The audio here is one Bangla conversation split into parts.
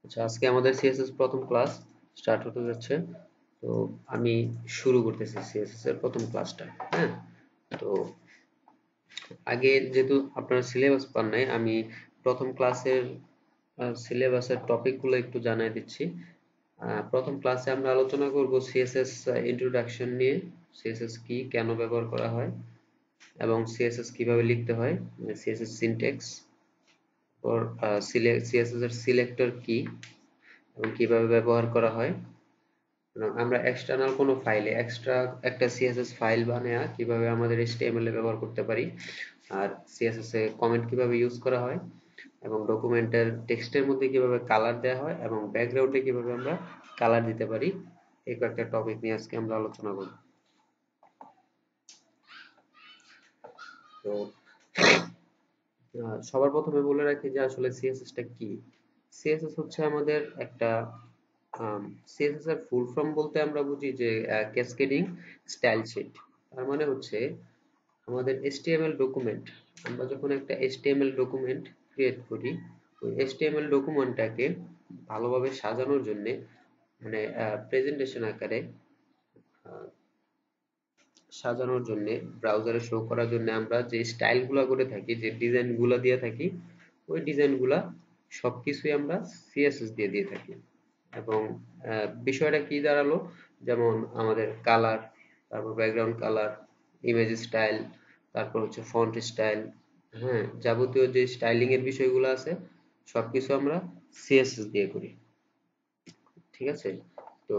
আচ্ছা, আজকে আমাদের সিএসএস প্রথম ক্লাস স্টার্ট হতে যাচ্ছে। তো আমি শুরু করতেছি সিএসএস এর প্রথম ক্লাসটা। হ্যাঁ, তো আগে যেহেতু আপনারা সিলেবাস পান নাই, আমি প্রথম ক্লাসের সিলেবাসের টপিকগুলো একটু জানাই দিচ্ছি। প্রথম ক্লাসে আমরা আলোচনা করব সিএসএস ইন্ট্রোডাকশন নিয়ে। সিএসএস কি, কেন ব্যবহার করা হয় এবং সিএসএস কিভাবে লিখতে হয়, সিএসএস সিনট্যাক্স, ওর সিএসএস এর সিলেক্টর কি এবং কিভাবে ব্যবহার করা হয়। আমরা এক্সটার্নাল কোনো ফাইলে এক্সট্রা একটা সিএসএস ফাইল বানায়া কিভাবে আমাদের এইচটিএমএল এ ব্যবহার করতে পারি, আর সিএসএস এ কমেন্ট কিভাবে ইউজ করা হয় এবং ডকুমেন্টের টেক্সটের মধ্যে কিভাবে কালার দেওয়া হয় এবং ব্যাকগ্রাউন্ডে কিভাবে আমরা কালার দিতে পারি, এই কয়েকটা টপিক নিয়ে আজকে আমরা আলোচনা করব। তো সবার প্রথমে বলে রাখি যে আসলে সিএসএস টা কি। সিএসএস হচ্ছে আমাদের একটা সিএসএস এর ফুল ফর্ম বলতে আমরা বুঝি যে ক্যাসকেডিং স্টাইল শিট। তার মানে হচ্ছে আমাদের এইচটিএমএল ডকুমেন্ট, আমরা যখন একটা এইচটিএমএল ডকুমেন্ট ক্রিয়েট করি, ওই এইচটিএমএল ডকুমেন্টটাকে ভালোভাবে সাজানোর জন্য, মানে প্রেজেন্টেশন আকারে আহ, সাজানোর জন্য, ব্রাউজারে শো করার জন্য আমরা যে স্টাইল গুলা করে থাকি, যে ডিজাইন গুলা দিয়ে থাকি, ওই ডিজাইন গুলা সবকিছুই আমরা সিএসএস দিয়ে দিয়ে থাকি। এবং বিষয়টা কি দাঁড়ালো, যেমন আমাদের কালার, তারপর ব্যাকগ্রাউন্ড কালার, ইমেজ স্টাইল, তারপর হচ্ছে ফন্ট স্টাইল, হ্যাঁ, যাবতীয় যে স্টাইলিং এর বিষয়গুলো আছে সবকিছু আমরা সিএসএস দিয়ে করি। ঠিক আছে? তো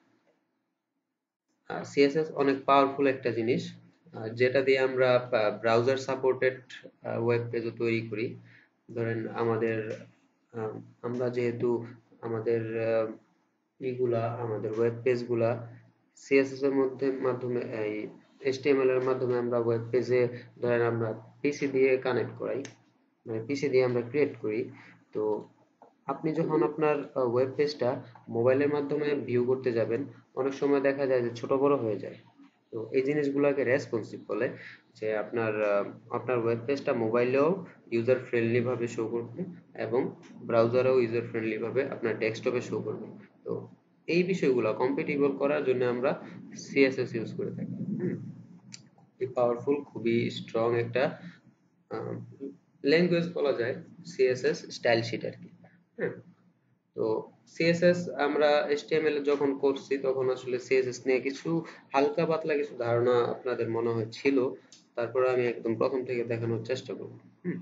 সিএসএস অনেক পাওয়ারফুল একটা জিনিস, যেটা দিয়ে আমরা ব্রাউজার সাপোর্টেড ওয়েব পেজও তৈরি করি। ধরেন আমাদের আহ, আমরা যেহেতু আমাদের আমাদের ওয়েব পেজ গুলা সিএসএস এর মধ্যে মাধ্যমে, এই এইচটিএমএল এর মাধ্যমে আমরা ওয়েব পেজে, ধরেন আমরা পিসি দিয়ে কানেক্ট করাই, মানে পিসি দিয়ে আমরা ক্রিয়েট করি। তো আপনি যখন আপনার ওয়েব পেজটা মোবাইলের মাধ্যমে ভিউ করতে যাবেন, অনেক সময় দেখা যায় যে ছোট বড় হয়ে যায়। তো এই জিনিসগুলোকে রেসপন্সিভ বলে, যে আপনার ওয়েব পেজটা মোবাইলেও ইউজার ফ্রেন্ডলি ভাবে শো করবে এবং ব্রাউজারেও ইউজার ফ্রেন্ডলি ভাবে আপনার ডেস্কটপে শো করবে। তো এই বিষয়গুলো কম্পিটিবল করার জন্য আমরা সিএসএস ইউজ করে থাকি। খুবই পাওয়ারফুল, খুবই স্ট্রং একটা ল্যাঙ্গুয়েজ বলা যায় সিএসএস স্টাইল শিট আর কি। হ্যাঁ, তো সিএসএস আমরা এইচটিএমএল যখন করছি তখন আসলে সিএসএস নিয়ে কিছু হালকা পাতলা কিছু ধারণা আপনাদের মনে হয় ছিল, তারপরে আমি একদম প্রথম থেকে দেখানোর চেষ্টা করব। হুম,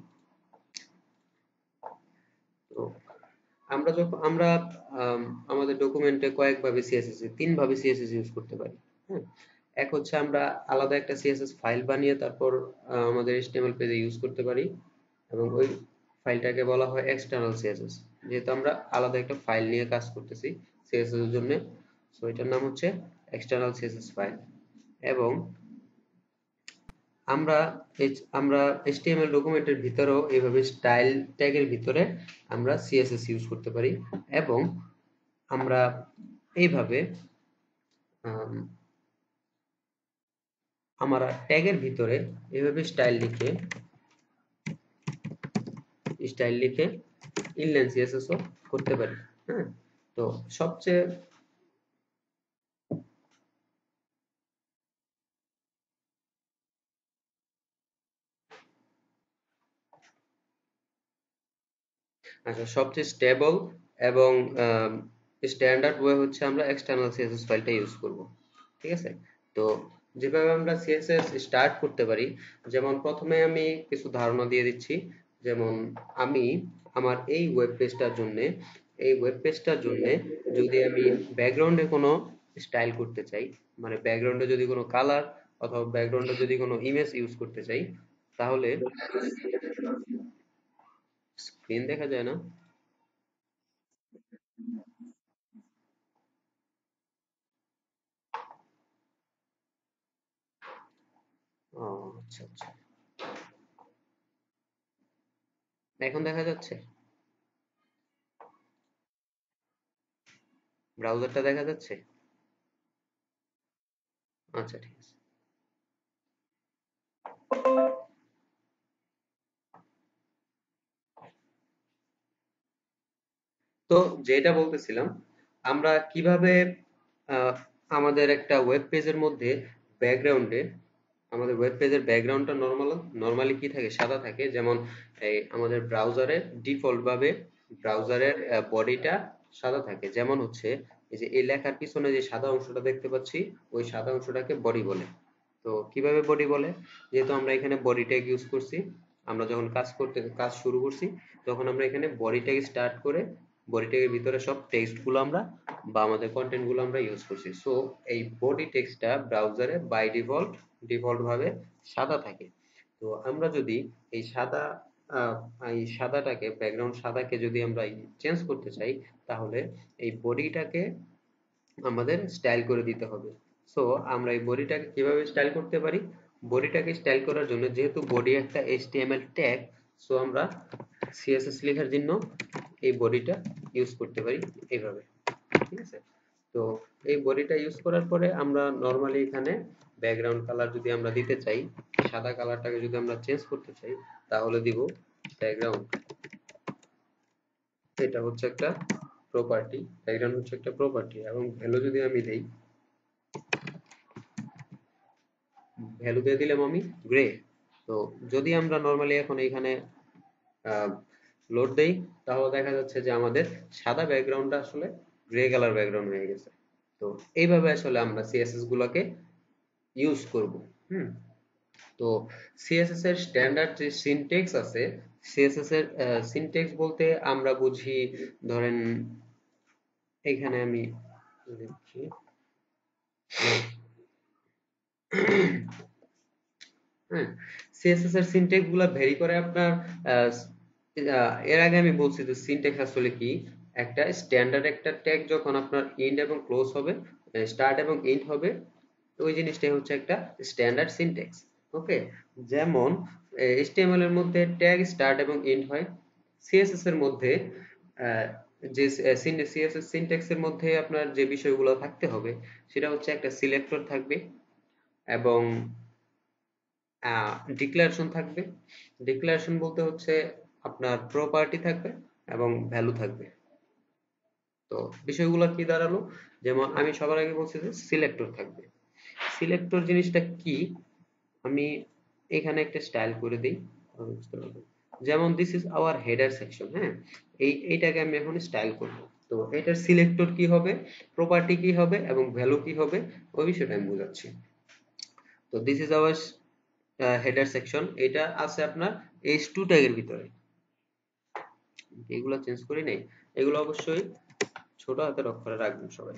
তো আমরা আম, আমাদের ডকুমেন্টে কয়েকভাবে সিএসএস, তিন ভাবে সিএসএস ইউজ করতে পারি। হ্যাঁ, এক হচ্ছে আমরা আলাদা একটা সিএসএস ফাইল বানিয়ে তারপর আমাদের এইচটিএমএল পেজে ইউজ করতে পারি, এবং ওই ফাইলটাকে বলা হয় এক্সটার্নাল সিএসএস। যেহেতু আমরা আলাদা একটা ফাইল নিয়ে কাজ করতেছি সিএসএস এর জন্য, সো এটার নাম হচ্ছে এক্সটার্নাল সিএসএস ফাইল। এবং আমরা আমরা এইচটিএমএল ডকুমেন্টের ভিতরেও এইভাবে স্টাইল ট্যাগের ভিতরে আমরা সিএসএস ইউজ করতে পারি। এবং আমরা এইভাবে আম, আমরা ট্যাগের ভিতরে এইভাবে স্টাইল লিখে ইনলাইন সিএসএস ও করতে পারি। হ্যাঁ, তো সবচেয়ে সবচেয়ে স্টেবল এবং স্ট্যান্ডার্ড ওয়ে হচ্ছে আমরা এক্সটার্নাল সিএসএস ফাইলটা ইউজ করব। ঠিক আছে? তো যেভাবে আমরা সিএসএস স্টার্ট করতে পারি, যেমন প্রথমে আমি কিছু ধারণা দিয়ে দিচ্ছি। যেমন আমি আমার এই ওয়েব পেজটার জন্য যদি আমি ব্যাকগ্রাউন্ডে কোনো স্টাইল করতে চাই, মানে ব্যাকগ্রাউন্ডে যদি কোনো কালার অথবা ব্যাকগ্রাউন্ডে যদি কোনো ইমেজ ইউজ করতে চাই, তাহলে স্ক্রিন দেখা যায় না। ও, আচ্ছা আচ্ছা, এখন দেখা যাচ্ছে? ব্রাউজারটা দেখা যাচ্ছে? আচ্ছা, ঠিক আছে। তো যেটা বলতেছিলাম, আমরা কিভাবে আহ, আমাদের একটা ওয়েব পেজের মধ্যে ব্যাকগ্রাউন্ডে, আমাদের ওয়েব পেজের ব্যাকগ্রাউন্ডটা নরমালি কি থাকে, সাদা থাকে। যেমন এই আমাদের ব্রাউজারের ডিফল্ট ভাবে ব্রাউজারের বডিটা সাদা থাকে। যেমন হচ্ছে এই যে এই লেখার পিছনে যে সাদা অংশটা দেখতে পাচ্ছি, ওই সাদা অংশটাকে বডি বলে। তো কিভাবে বডি বলে, যেহেতু আমরা এখানে বডি ট্যাগ ইউজ করছি, আমরা যখন কাজ শুরু করছি, তখন আমরা এখানে বডি ট্যাগ স্টার্ট করে বডি ট্যাগের ভিতরে সব টেক্সট গুলো আমরা বা আমাদের কন্টেন্ট গুলো আমরা ইউজ করছি। সো এই বডি টেক্সটটা ব্রাউজারে বাই ডিফল্ট ভাবে সাদা থাকে। তো আমরা যদি এই সাদা আহ, এই সাদাটাকে, ব্যাকগ্রাউন্ড সাদাকে যদি আমরা চেঞ্জ করতে চাই, তাহলে এই বডিটাকে আমাদের স্টাইল করে দিতে হবে। সো আমরা এই বডিটাকে কিভাবে স্টাইল করতে পারি, বডিটাকে স্টাইল করার জন্য, যেহেতু বডি একটা HTML ট্যাগ, সো আমরা CSS লেখার জন্য এই বডিটা ইউজ করতে পারি এইভাবে। ঠিক আছে? তো এই বডিটা ইউজ করার পরে আমরা নরমালি এখানে ব্যাকগ্রাউন্ড কালার যদি আমরা দিতে চাই, সাদা কালারটাকে যদি আমরা চেঞ্জ করতে চাই, তাহলে দিব ব্যাকগ্রাউন্ড। এটা হচ্ছে একটা প্রপার্টি, ব্যাকগ্রাউন্ড হচ্ছে একটা প্রপার্টি, এবং ভ্যালু যদি আমি দেই, ভ্যালু দিয়ে দিলাম আমি গ্রে। তো যদি আমরা নরমালি এখন এখানে লোড দেই, তাহলে দেখা যাচ্ছে যে আমাদের সাদা ব্যাকগ্রাউন্ডটা আসলে গ্রে কালার ব্যাকগ্রাউন্ড হয়ে গেছে। তো এইভাবে আসলে আমরা সিএসএস গুলোকে ইউজ করব। হুম। তো সিএসএস এর স্ট্যান্ডার্ড যে সিনট্যাক্স আছে, সিএসএস এর সিনট্যাক্স বলতে আমরা বুঝি, ধরেন এখানে আমি লিখছি, হ্যাঁ, সিএসএস এর সিনট্যাক্স গুলা ভেরি করে আপনার আহ, এর আগে আমি বলছি যে সিনট্যাক্স আসলে কি। একটা স্ট্যান্ডার্ড একটা ট্যাগ যখন আপনার ইন্ড এবং ক্লোজ হবে, স্টার্ট এবং এন্ড হবে, ওই জিনিসটাই হচ্ছে একটা স্ট্যান্ডার্ড সিনট্যাক্স। ওকে। যেমন HTML এর মধ্যে ট্যাগ স্টার্ট এবং এন্ড হয়, সিএসএস এর মধ্যে আহ, যে সিএসএস সিনট্যাক্স এর মধ্যে আপনার যে বিষয়গুলো থাকতে হবে, সেটা হচ্ছে একটা সিলেক্টর থাকবে, এবং ডিক্লারেশন থাকবে। ডিক্লারেশন বলতে হচ্ছে আপনার প্রপার্টি থাকবে এবং ভ্যালু থাকবে। তো বিষয়গুলো কি দাঁড়ালো, যেমন আমি সবার আগে বলছি যে সিলেক্টর থাকবে। সিলেক্টর জিনিসটা কি, আমি এখানে একটা স্টাইল করে দিই, তাহলে বুঝতে পারবো। যেমন this is our header section. হ্যাঁ, এইটাকে আমি এখন স্টাইল করব। তো এটার সিলেক্টর কি হবে, প্রপার্টি কি হবে এবং ভ্যালু কি হবে, ওই বিষয়টা আমি বোঝাচ্ছি। তো this is our header section, এটা আছে আপনার H2 ট্যাগের ভিতরে। এগুলো চেঞ্জ করি নাই, এগুলো অবশ্যই ছোট হাতের অক্ষরে রাখবেন সবাই।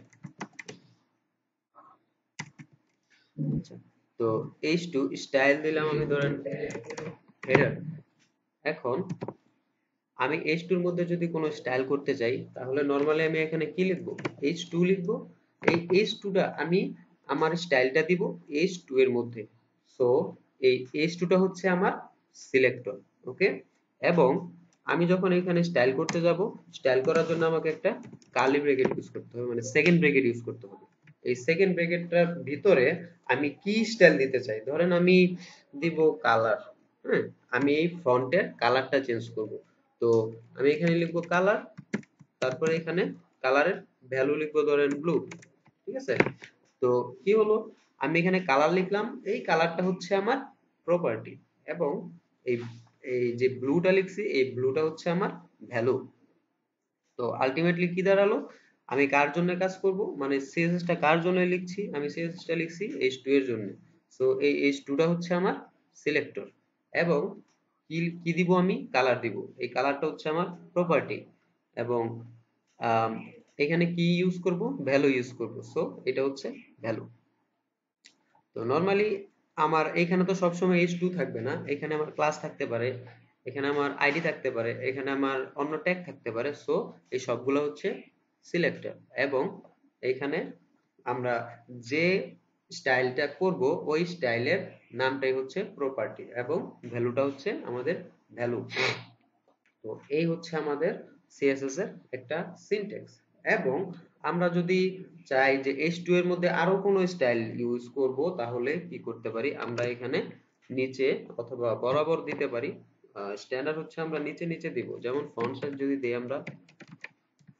আচ্ছা, তো H2 স্টাইল দিলাম আমি, ধরেন হেডার। এখন আমি H2 এর মধ্যে যদি কোনো স্টাইল করতে চাই, তাহলে নরমালি আমি এখানে কি লিখবো, H2 লিখবো। এই H2 টা আমি আমার স্টাইলটা দিব H2 এর মধ্যে। সো এই H2 টা হচ্ছে আমার সিলেক্টর। ওকে। এবং আমি যখন এখানে স্টাইল করতে যাব, স্টাইল করার জন্য আমাকে একটা কার্লি ব্র্যাকেট ইউজ করতে হবে, মানে সেকেন্ড ব্র্যাকেট ইউজ করতে হবে। এই সেকেন্ড ব্র্যাকেটটার ভিতরে আমি কি স্টাইল দিতে চাই, ধরেন আমি দিব কালার। হ্যাঁ, আমি এই ফন্টের কালারটা চেঞ্জ করব। তো আমি এখানে লিখবো কালার, তারপরে এখানে কালারের ভ্যালু লিখবো ধরেন ব্লু। ঠিক আছে? তো কি হলো, আমি এখানে কালার লিখলাম, এই কালারটা হচ্ছে আমার প্রপার্টি, এবং এই এই যে ব্লুটা লিখছি, এই ব্লুটা হচ্ছে আমার ভ্যালু। তো আলটিমেটলি কি দাঁড়ালো, আমি কার জন্য কাজ করব, মানে সিএসএস টা কার জন্য লিখছি, আমি সিএসএস টা লিখছি H2 এর জন্য। সো এই H2 টা হচ্ছে আমার সিলেক্টর, এবং কি কি দিব, আমি কালার দিব, এই কালারটা হচ্ছে আমার প্রপার্টি, এবং আম, এখানে কি ইউজ করব, ভ্যালু ইউজ করব। সো এটা হচ্ছে ভ্যালু। তো নরমালি আমার এখানে তো সবসময় H2 থাকবে না, এখানে আমার ক্লাস থাকতে পারে, এখানে আমার আইডি থাকতে পারে, এখানে আমার অন্য ট্যাগ থাকতে পারে। সো এই সবগুলো হচ্ছে সিলেক্টর, এবং এখানে আমরা যে স্টাইলটা করব, ওই স্টাইলের নামটাই হচ্ছে প্রপার্টি, এবং ভ্যালুটা হচ্ছে আমাদের ভ্যালু। তো এই হচ্ছে আমাদের সিএসএস এর একটা সিনট্যাক্স। এবং আমরা যদি চাই যে H2 এর মধ্যে আরো কোনো স্টাইল ইউজ করব, তাহলে কি করতে পারি, আমরা এখানে নিচে অথবা বরাবর দিতে পারি। স্ট্যান্ডার্ড হচ্ছে আমরা নিচে নিচে দিব, যেমন ফন্ট সাইজ যদি দেই আমরা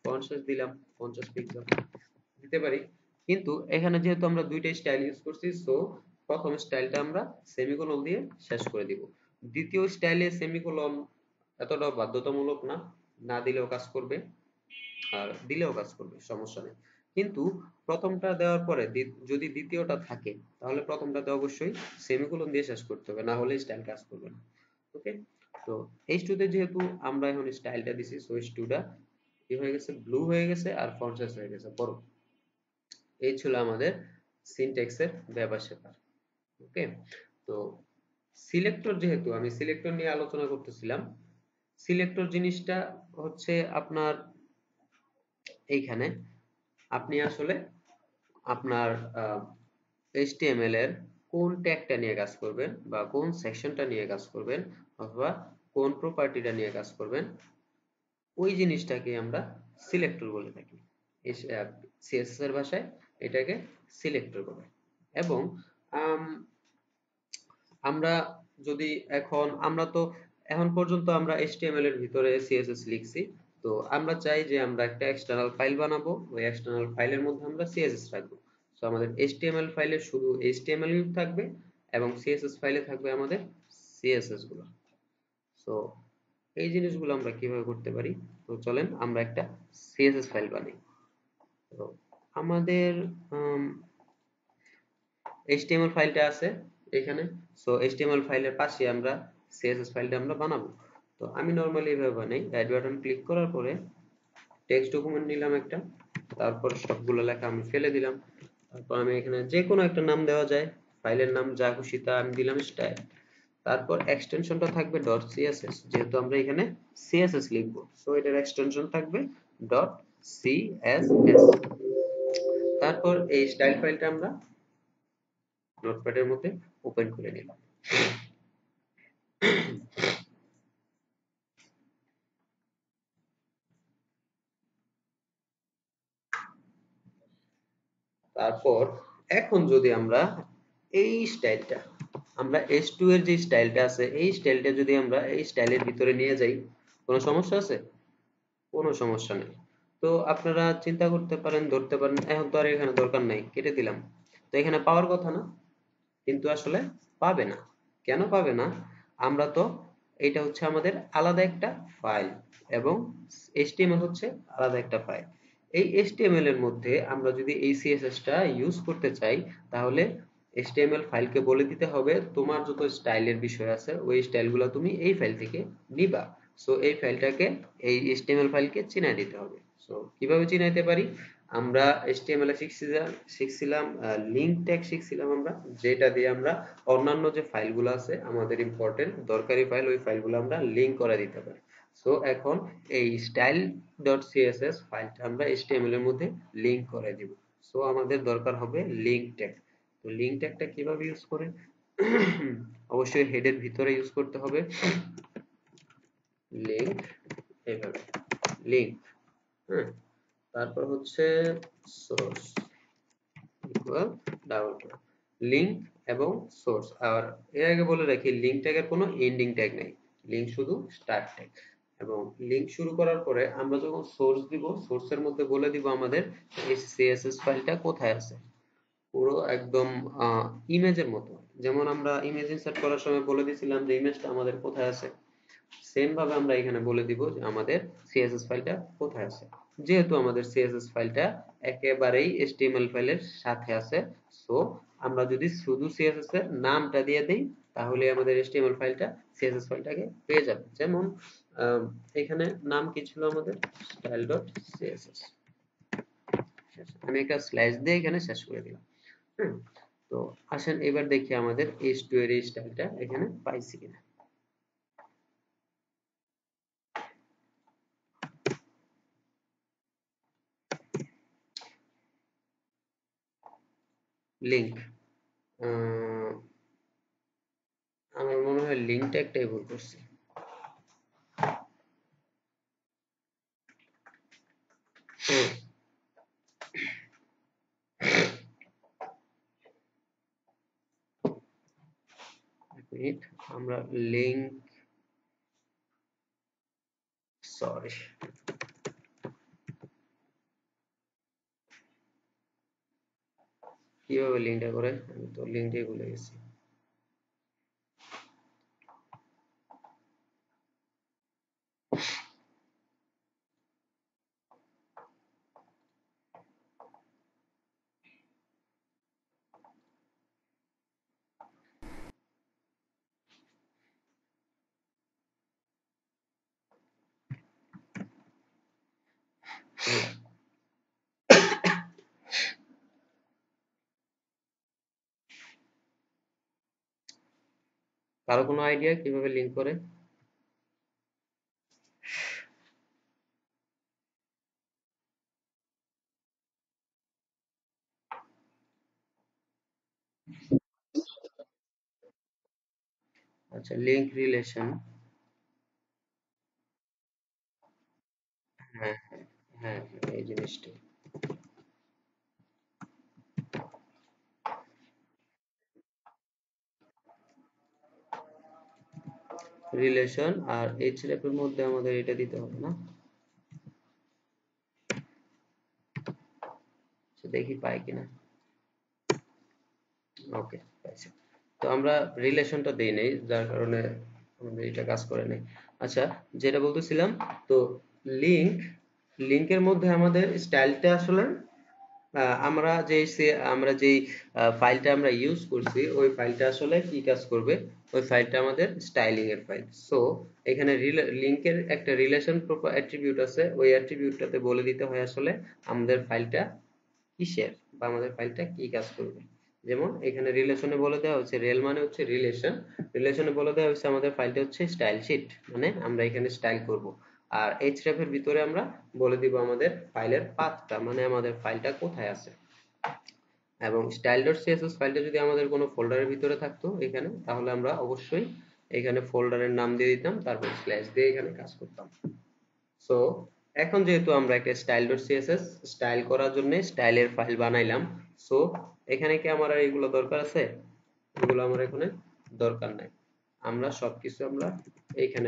ফন্ট সাইজ দিলাম 50 পিক্সেল দিতে পারি। কিন্তু এখানে যেহেতু আমরা দুইটাই স্টাইল ইউজ করছি, সো প্রথম স্টাইলটা আমরা সেমিকোলন দিয়ে শেষ করে দিব। দ্বিতীয় স্টাইলে সেমিকোলন এতটা বাধ্যতামূলক না, না দিলেও কাজ করবে আর দিলেও কাজ করবে, সমস্যা নেই। কিন্তু প্রথমটা দেওয়ার পরে যদি দ্বিতীয়টা থাকে তাহলে প্রথমটাতে অবশ্যই সেমিকোলন দিয়ে শেষ করতে হবে, না হলে স্টাইল কাজ করবে না। ওকে, তো H2 তে যেহেতু আমরা এখন স্টাইলটা দিছি, সো H2 টা কি হয়ে গেছে, ব্লু হয়ে গেছে আর ফন্ট সাইজ হয়ে গেছে বড়। এই ছিল আমাদের সিনট্যাক্সের ব্যাপার স্যাপার। ওকে, তো সিলেক্টর, যেহেতু আমি সিলেক্টর নিয়ে আলোচনা করতেছিলাম, সিলেক্টর জিনিসটা হচ্ছে আপনার এইখানে আপনি আসলে আপনার HTML এর কোন ট্যাগটা নিয়ে কাজ করবেন বা কোন সেকশনটা নিয়ে কাজ করবেন অথবা কোন প্রপার্টিটা নিয়ে কাজ করবেন, ওই জিনিসটাকে আমরা সিলেক্টর বলে থাকি। CSS এর ভাষায় এটাকে সিলেক্টর বলে। এবং আমরা যদি আমরা তো এখন পর্যন্ত আমরা HTML এর ভিতরে CSS লিখছি, তো আমরা চাই যে আমরা একটা এক্সটার্নাল ফাইল বানাবো, ওই এক্সটার্নাল ফাইলের মধ্যে আমরা CSS রাখবো। তো আমাদের HTML ফাইলে শুধু HTML থাকবে এবং CSS ফাইলে থাকবে আমাদের CSS গুলো। সো এই জিনিসগুলো আমরা কিভাবে করতে পারি, তো চলেন আমরা একটা CSS ফাইল বানাই। তো আমাদের HTML ফাইলটা আছে এখানে। সো HTML ফাইলের পাশে আমরা CSS ফাইলটা আমরা বানাবো। তো আমি নরমালি এভাবে বানাই, রাইট বাটন ক্লিক করার পরে টেক্সট ডকুমেন্ট নিলাম একটা, তারপর সবগুলো লেখা আমি ফেলে দিলাম, তারপর আমি এখানে যে কোনো একটা নাম দেওয়া যায়, ফাইলের নাম যা খুশি তা আমি দিলাম স্টাইল। তারপর এক্সটেনশনটা থাকবে .css, যেহেতু আমরা এখানে CSS লিখবো, সো এটার এক্সটেনশন থাকবে .css। তারপর এই স্টাইল ফাইলটা আমরা নোটপ্যাডের মধ্যে ওপেন করে নিলাম। তারপর এখন যদি আমরা এই স্টাইলটা, আমরা H2 এর যে স্টাইলটা আছে, এই স্টাইলটা যদি আমরা এই স্টাইলের ভিতরে নিয়ে যাই, কোনো সমস্যা আছে? কোনো সমস্যা নেই। তো আপনারা চিন্তা করতে পারেন, ধরতে পারেন এখন তো আর এখানে দরকার নাই, কেটে দিলাম। তো এখানে পাওয়ার কথা না, কিন্তু আসলে পাবে না। কেন পাবে না? আমরা তো, এটা হচ্ছে আমাদের আলাদা একটা ফাইল এবং HTML হচ্ছে আলাদা একটা ফাইল। এই HTML এর মধ্যে আমরা যদি এই CSS টা ইউজ করতে চাই, তাহলে HTML ফাইলকে বলে দিতে হবে তোমার যত স্টাইলের বিষয় আছে ওই স্টাইলগুলো তুমি এই ফাইল থেকে নিবা। সো এই ফাইলটাকে, এই HTML ফাইলকে চিনাই দিতে হবে। সো কিভাবে চিনাইতে পারি, আমরা HTML এ শিখছিলাম লিঙ্ক ট্যাগ শিখছিলাম আমরা, যেটা দিয়ে আমরা অন্যান্য যে ফাইলগুলো আছে আমাদের ইম্পর্টেন্ট দরকারি ফাইল, ওই ফাইলগুলো আমরা লিঙ্ক করে দিতে পারি। সো এখন এই style.css ফাইলটা আমরা HTML এর মধ্যে লিঙ্ক করে দিব। সো আমাদের দরকার হবে লিঙ্ক ট্যাগ। তো লিঙ্ক ট্যাগটা কিভাবে ইউজ করে, অবশ্যই হেডের ভিতরে ইউজ করতে হবে লিঙ্ক, এইভাবে লিঙ্ক। হ্যাঁ, তারপর হচ্ছে সোর্স ইকুয়াল ডাবল লিঙ্ক এবং সোর্স। আর এর আগে বলে রাখি, লিঙ্ক ট্যাগের কোনো এন্ডিং ট্যাগ নেই, লিঙ্ক শুধু স্টার্ট ট্যাগ। এবং লিঙ্ক শুরু করার পরে আমরা যখন সোর্স দিব, সোর্সের মধ্যে বলে দিব আমাদের এই CSS ফাইলটা কোথায় আছে, পুরো একদম ইমেজের মতো। যেমন আমরা ইমেজ ইনসার্ট করার সময় বলে দিয়েছিলাম যে ইমেজটা আমাদের কোথায় আছে, সেম ভাবে আমরা এখানে বলে দিব যে আমাদের CSS ফাইলটা কোথায় আছে। যেহেতু আমাদের CSS ফাইলটা একেবারেই HTML ফাইলের সাথে আছে, সো আমরা যদি শুধু CSS এর নামটা দিয়ে দেই, তাহলে আমাদের HTML ফাইলটা CSS ফাইলটাকে পেয়ে যাবে। যেমন এখানে নাম কি ছিল আমাদের, style.css। আমি একটা স্ল্যাশ দিয়ে এখানে শেষ করে দিলাম। হুম, তো আসেন এবার দেখি আমাদের H2 এর এই স্টাইলটা এখানে পাইছি কিনা। লিংক, আমার মনে হয় লিঙ্ক ট্যাগটাই ভুল করছি। এক মিনিট, আমরা লিঙ্ক, সরি, কিভাবে লিঙ্কটা করে, আমি তো লিঙ্কটাই ভুলে গেছি। কারো কোনো আইডিয়া কিভাবে লিঙ্ক করে? আচ্ছা, লিঙ্ক রিলেশন। হ্যাঁ, হ্যাঁ, হ্যাঁ, হ্যাঁ, এই জিনিসটাই। রিলেশন আর href এর মধ্যে আমাদের এটা দিতে হবে না? আচ্ছা, দেখি পাই কিনা। ওকে, পাইছি। তো আমরা রিলেশনটা দেই নাই, যার কারণে আমাদের এটা কাজ করে নাই। আচ্ছা, যেটা বলতেছিলাম, তো লিঙ্ক লিঙ্কের মধ্যে আমাদের স্টাইলটা আসলে আমরা যেই ফাইলটা আমরা ইউজ করছি ওই ফাইলটা আসলে কি কাজ করবে, ওই ফাইলটা আমাদের স্টাইলিং এর ফাইল। সো এখানে লিঙ্কের একটা রিলেশন অ্যাট্রিবিউট আছে, ওই অ্যাট্রিবিউটটাতে বলে দিতে হয় আসলে আমাদের ফাইলটা কিসের, বা আমাদের ফাইলটা কি কাজ করবে। যেমন এখানে রিলেশনে বলে দেওয়া হচ্ছে, রেল মানে হচ্ছে রিলেশন, রিলেশনে বলে দেওয়া হচ্ছে আমাদের ফাইলটা হচ্ছে স্টাইল শিট, মানে আমরা এখানে স্টাইল করব। আর href এর ভিতরে আমরা বলে দিব আমাদের ফাইলের পাথটা, মানে আমাদের ফাইলটা কোথায় আছে। এবং style.css ফাইলটা যদি আমাদের কোনো ফোল্ডারের ভিতরে থাকতো এখানে, তাহলে আমরা অবশ্যই এখানে ফোল্ডারের নাম দিয়ে দিতাম, তারপর স্ল্যাশ দিয়ে এখানে কাজ করতাম। সো এখন যেহেতু আমরা একটা style.css স্টাইল করার জন্য স্টাইলের ফাইল বানাইলাম, সো এখানে কি আমার আর এগুলো দরকার আছে? এগুলো আমার এখানে দরকার নাই। আমরা সবকিছু আমরা এইখানে,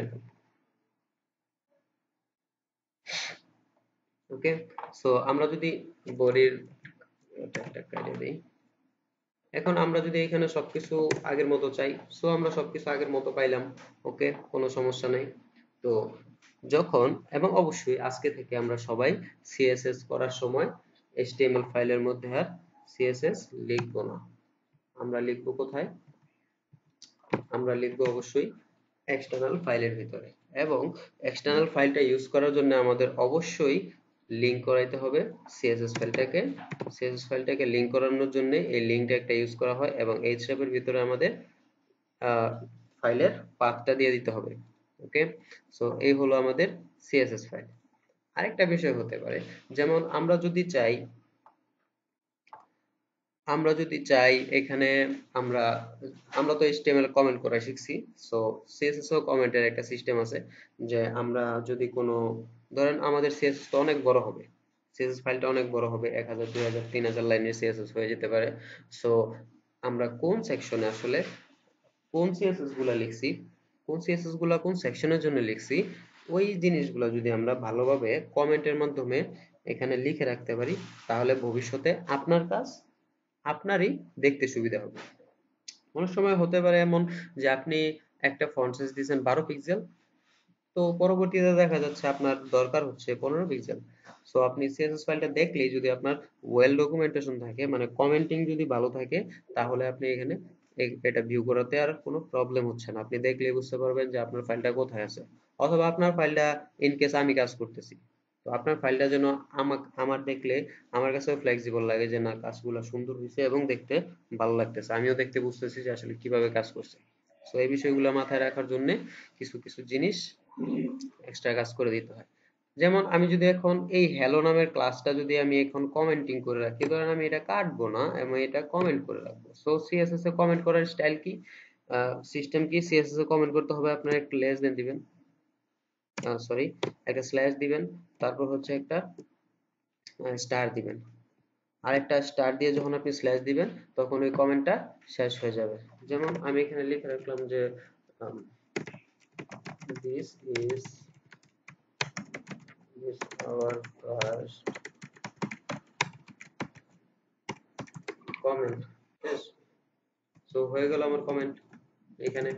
ওকে। সো আমরা যদি বডির একটা কাটে দেই, এখন আমরা যদি এখানে সবকিছু আগের মতো চাই, সো আমরা সবকিছু আগের মতো পাইলাম। ওকে, কোনো সমস্যা নেই। তো যখন, এবং অবশ্যই আজকে থেকে আমরা সবাই সিএসএস করার সময় এইচটিএমএল ফাইলের মধ্যে আর সিএসএস লিখবো না। আমরা লিখবো কোথায়? আমরা লিখবো অবশ্যই এক্সটার্নাল ফাইলের ভিতরে। এবং এক্সটার্নাল ফাইলটা ইউজ করার জন্য আমাদের অবশ্যই লিংক করাইতে হবে সিএসএস ফাইলটাকে লিংক করানোর জন্য এই লিংকটা একটা ইউজ করা হয়, এবং href এর ভিতরে আমাদের ফাইলের পাথটা দিয়ে দিতে হবে। ওকে, সো এই হলো আমাদের সিএসএস ফাইল। আরেকটা বিষয় হতে পারে, যেমন আমরা যদি চাই এখানে, আমরা আমরা তো HTML কমেন্ট করা শিখছি। সো CSS ও কমেন্টের একটা সিস্টেম আছে, যে আমরা যদি কোনো, ধরেন আমাদের CSS টা অনেক বড় হবে, CSS ফাইলটা অনেক বড় হবে, 1000 2000 3000 লাইনের CSS হয়ে যেতে পারে। সো আমরা কোন সেকশনে আসলে কোন সিএসএস গুলা লিখছি, কোন সিএসএস গুলা কোন সেকশনের জন্য লিখছি, ওই জিনিসগুলো যদি আমরা ভালোভাবে কমেন্টের মাধ্যমে এখানে লিখে রাখতে পারি, তাহলে ভবিষ্যতে আপনার কাজ আপনারই দেখতে সুবিধা হবে। অনেক সময় হতে পারে এমন যে আপনি একটা ফন্ট সাইজ দিয়েছেন 12 পিক্সেল, তো পরবর্তীতে দেখা যাচ্ছে আপনার দরকার হচ্ছে 15 পিক্সেল। সো আপনি সিএসএস ফাইলটা দেখলেই যদি আপনার ওয়েল ডকুমেন্টেশন থাকে, মানে কমেন্টিং যদি ভালো থাকে, তাহলে আপনি এখানে এটা ভিউ করাতে আর কোনো প্রবলেম হচ্ছে না। আপনি দেখলেই বুঝতে পারবেন যে আপনার ফাইলটা কোথায় আছে। অথবা আপনার ফাইলটা, ইন কেস আমি কাজ করতেছি, তো আপনার ফাইলটা যেন আমার দেখলে আমার কাছেও ফ্লেক্সিবল লাগে, যে না, কাজগুলো সুন্দর হয়েছে এবং দেখতে ভালো লাগতেছে, আমিও দেখতে বুঝতেছি যে আসলে কিভাবে কাজ করছে। সো এই বিষয়গুলো মাথায় রাখার জন্য কিছু কিছু জিনিস এক্সট্রা কাজ করে দিতে হয়। যেমন আমি যদি এখন এই হ্যালো নামের ক্লাসটা যদি আমি এখন কমেন্টিং করে রাখি, ধরেন আমি এটা কাটবো না এবং এটা কমেন্ট করে রাখবো। সো সিএসএস এ কমেন্ট করার স্টাইল কি, সিস্টেম কি, সিএসএস এ কমেন্ট করতে হবে আপনার একটা লেস দেন দিবেন, সরি, একটা স্ল্যাশ দিবেন, তারপর হচ্ছে একটা স্টার দিবেন। আরেকটা স্টার দিয়ে যখন আপনি স্ল্যাশ দিবেন, তখন ওই কমেন্টটা শেষ হয়ে যাবে। যেমন আমি এখানে লিখে রাখলাম যে this is our first comment. So হয়ে গেল আমার কমেন্ট এখানে।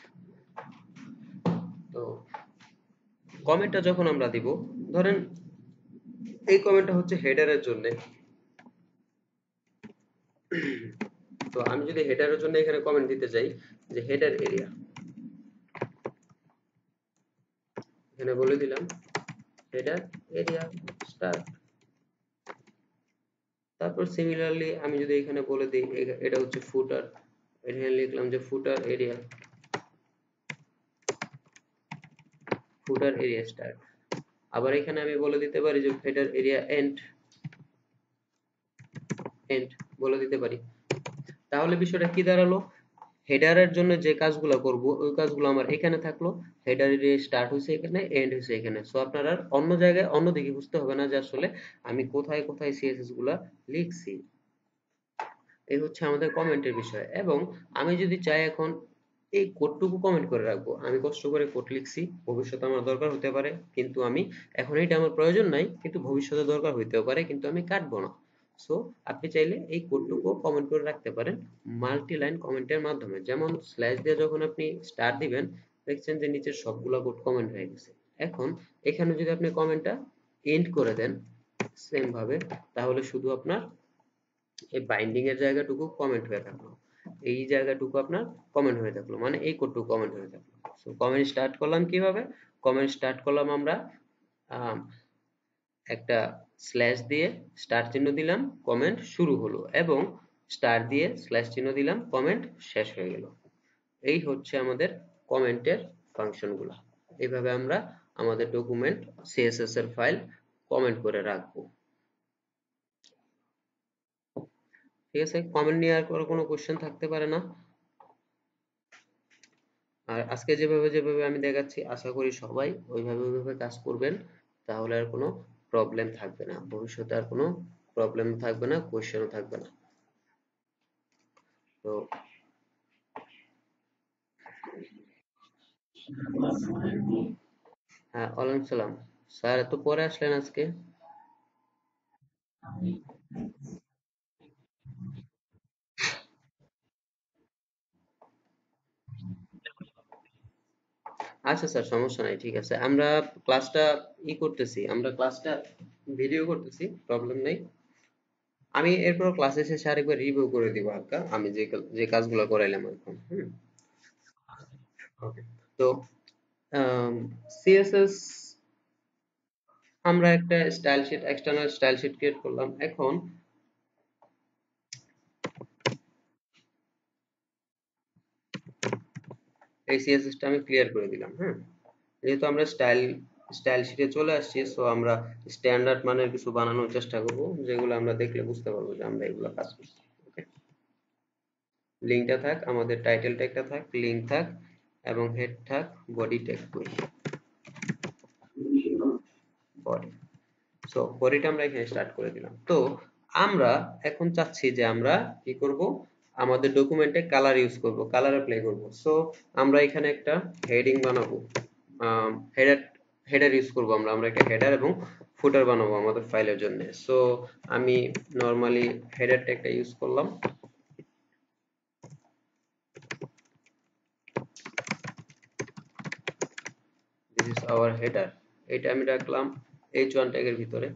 তো কমেন্টটা যখন আমরা দিব, ধরেন এই কমেন্টটা হচ্ছে হেডারের জন্য। তো আমি যদি হেডারের জন্য এখানে কমেন্ট দিতে চাই যে হেডার এরিয়া, এখানে বলে দিলাম হেডার এরিয়া স্টার্ট। তারপর সিমিলারলি আমি যদি এখানে বলে দিই এটা হচ্ছে ফুটার, এখানে লিখলাম যে footer area, footer area start. আবার এখানে আমি বলে দিতে পারি যে হেডার এরিয়া এন্ড, এন্ড বলে দিতে পারি। তাহলে বিষয়টা কি দাঁড়ালো, হেডারের জন্য যে কাজগুলো করব ওই কাজগুলো আমার এখানে থাকলো, হেডার এরিয়া স্টার্ট হয়েছে এখানে, এন্ড হয়েছে এখানে। সো আপনার আর অন্য জায়গায় অন্য দিকে বুঝতে হবে না যে আসলে আমি কোথায় কোথায় সিএসএস গুলা লিখছি। এই হচ্ছে আমাদের কমেন্টের বিষয়। এবং আমি যদি চাই এখন এই কোডটুকু কমেন্ট করে রাখবো, আমি কষ্ট করে কোড লিখছি, ভবিষ্যতে আমার দরকার হতে পারে, কিন্তু আমি এখন এটা আমার প্রয়োজন নাই, কিন্তু ভবিষ্যতে দরকার হইতেও পারে, কিন্তু আমি কাটবো না। সো আপনি চাইলে এই কোডটুকু কমেন্ট করে রাখতে পারেন মাল্টি লাইন কমেন্টের মাধ্যমে। যেমন স্ল্যাশ দিয়ে যখন আপনি স্টার দিবেন, দেখছেন যে নিচের সবগুলা কোড কমেন্ট হয়ে গেছে। এখন এখানে যদি আপনি কমেন্টটা এন্ড করে দেন সেম ভাবে, তাহলে শুধু আপনার এই বাইন্ডিং এর জায়গাটুকু কমেন্ট হয়ে থাকলো, এই জায়গাটুকু আপনার কমেন্ট হয়ে থাকলো, মানে এই কোডটুকু কমেন্ট হয়ে থাকলো। সো কমেন্ট স্টার্ট করলাম কিভাবে, কমেন্ট স্টার্ট করলাম আমরা আম, একটা স্ল্যাশ দিয়ে স্টার চিহ্ন দিলাম, কমেন্ট শুরু হলো, এবং স্টার দিয়ে স্ল্যাশ চিহ্ন দিলাম, কমেন্ট শেষ হয়ে গেল। এই হচ্ছে আমাদের কমেন্টের ফাংশনগুলো। এইভাবে আমরা আমাদের ডকুমেন্ট সিএসএস এর ফাইল কমেন্ট করে রাখবো। ঠিক আছে, কমেন্ট নিয়ে আর কোনো কোশ্চেন থাকতে পারে না। আর আজকে যেভাবে যেভাবে আমি দেখাচ্ছি, আশা করি সবাই ওইভাবে ওইভাবে কাজ করবেন, তাহলে আর কোনো প্রবলেম থাকবে না, ভবিষ্যতে আর কোনো প্রবলেম থাকবে না, কোশ্চেনও থাকবে না। তো হ্যাঁ, ওয়ালাইকুম সালাম। স্যার এত পরে আসলেন আজকে? আচ্ছা স্যার, সমস্যা নাই, ঠিক আছে। আমরা ক্লাসটা করতেছি, আমরা ক্লাসটা ভিডিও করতেছি, প্রবলেম নেই। আমি এরপর ক্লাসে শেষে আরেকবার রিভিউ করে দিব হালকা, আমি যে যে কাজগুলো করাইলাম এখন। হুম, ওকে। তো সিএসএস আমরা একটা style sheet, external style sheet create করলাম। এখন এই সিএসএস টা আমি ক্লিয়ার করে দিলাম। হ্যাঁ, যেহেতু আমরা স্টাইল শিটে চলে আসছি, সো আমরা স্ট্যান্ডার্ড মানের কিছু বানানোর চেষ্টা করব, যেগুলো আমরা দেখলে বুঝতে পারবো যে আমরা এগুলো কাজ করছি। ওকে, লিঙ্কটা থাক, আমাদের টাইটেল ট্যাগটা থাক, লিঙ্ক থাক, এবং হেড থাক, বডি ট্যাগ করি, বডি। সো বডিটা আমরা এখানে স্টার্ট করে দিলাম। তো আমরা এখন চাচ্ছি যে আমরা কি করব, আমাদের ডকুমেন্টে কালার ইউজ করব, কালার অ্যাপ্লাই করব। সো আমরা এখানে একটা হেডিং বানাবো, হেডার হেডার ইউজ করব, আমরা একটা হেডার এবং ফুটার বানাবো আমাদের ফাইলের জন্য। সো আমি নরমালি হেডার ট্যাগটা ইউজ করলাম, দিস ইজ আওয়ার হেডার। এটা আমি রাখলাম h1 ট্যাগের ভিতরে।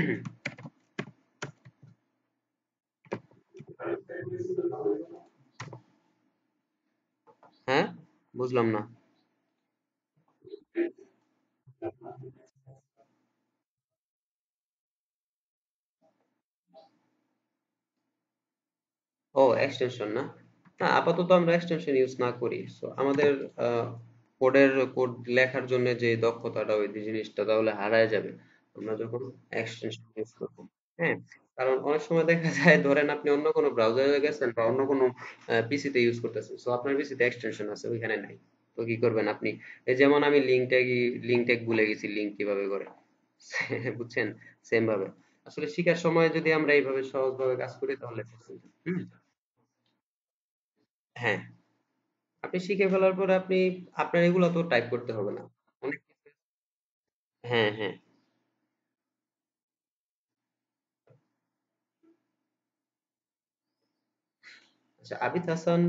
হ্যাঁ, বুঝলাম না। ও, এক্সটেনশন না? না, আপাতত আমরা এক্সটেনশন ইউজ না করি। সো আমাদের কোড লেখার জন্য যে দক্ষতাটা, ওই জিনিসটা তাহলে হারায় যাবে আমরা যখন এক্সটেনশন ইউজ করব। হ্যাঁ, কারণ অনেক সময় দেখা যায়, ধরেন আপনি অন্য কোনো ব্রাউজারে গেছেন বা অন্য কোনো পিসিতে ইউজ করতেছেন, সো আপনার পিসিতে এক্সটেনশন আছে, ওইখানে নাই। তো কি করবেন আপনি, এই যেমন আমি লিঙ্ক ট্যাগ ভুলে গেছি, লিঙ্ক কিভাবে করে বুঝছেন, সেম ভাবে আসলে শিখার সময় যদি আমরা এইভাবে সহজভাবে কাজ করি তাহলে হুম, হ্যাঁ, আপনি শিখে ফেলার পরে আপনার এগুলো তো টাইপ করতে হবে না। অনেক, হ্যাঁ, হ্যাঁ, আচ্ছা, আবিদ হাসান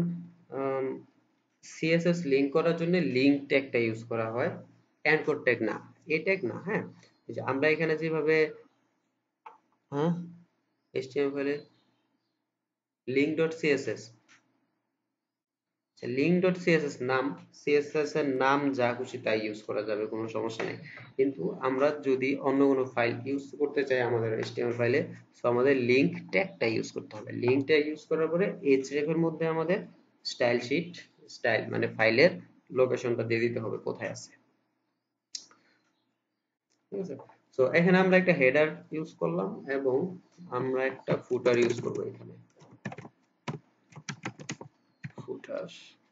সিএসএস লিংক করার জন্য লিংক ট্যাগটা ইউজ করা হয়, অ্যানকর ট্যাগ না, এ ট্যাগ না। হ্যাঁ, এই যে আমরা এখানে যেভাবে হ্যাঁ এইচটিএমএল ফাইলে link dot CSS, link dot CSS নাম, সিএসএস এর নাম যা খুশি তাই ইউজ করা যাবে, কোনো সমস্যা নেই। কিন্তু আমরা যদি অন্য কোনো ফাইল ইউজ করতে চাই আমাদের এইচটিএমএল ফাইলে, সো আমাদের লিংক ট্যাগটা ইউজ করতে হবে। লিংক ট্যাগ ইউজ করার পরে href এর মধ্যে আমাদের স্টাইল শীট, স্টাইল মানে ফাইলের লোকেশনটা দিয়ে দিতে হবে কোথায় আছে, ঠিক আছে। সো এখানে আমরা একটা হেডার ইউজ করলাম এবং আমরা একটা ফুটার ইউজ করব এখানে, ফুটার